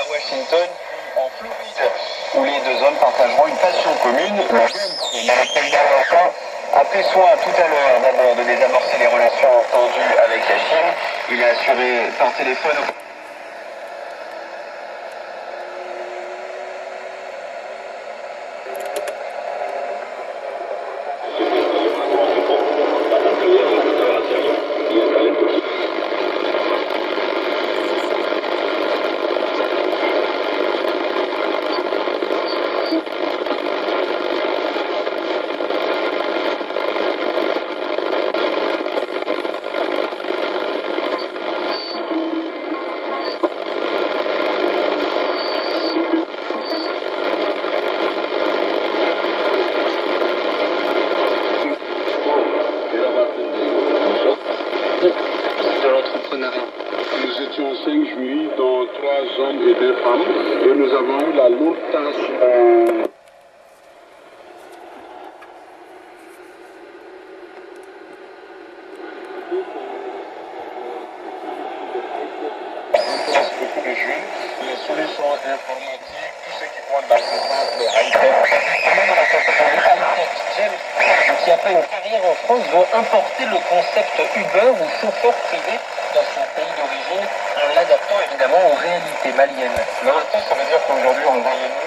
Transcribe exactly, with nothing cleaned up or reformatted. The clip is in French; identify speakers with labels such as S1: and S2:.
S1: à Washington, en Floride, où les deux hommes partageront une passion commune, le golf. Le président a pris soin tout à l'heure d'abord de désamorcer les relations tendues avec la Chine. Il a assuré par téléphone au de l'entrepreneuriat.
S2: Nous étions cinq juillet, dont trois hommes et deux femmes, et nous avons eu la lourde tâche. Euh...
S1: beaucoup de jeunes, les solutions informatiques, tout ce qui pointe dans ce sens, le high-tech, même la société high-tech, James, qui a fait une carrière en France, veut importer le concept Uber ou chauffeur privé dans son pays d'origine, en l'adaptant évidemment aux réalités maliennes. Mais en même temps, ça veut dire qu'aujourd'hui, on voit